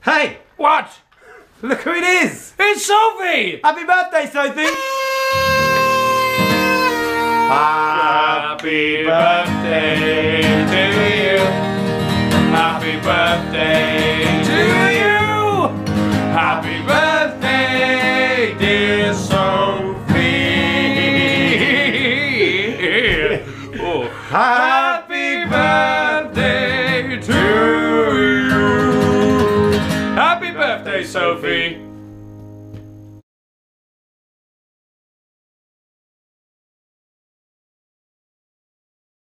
Hey! What? Look who it is! It's Sophie! Happy birthday, Sophie! Happy birthday to you. Happy birthday to you. Happy birthday, dear Sophie. Oh. Happy birthday to you. Happy birthday, Sophie.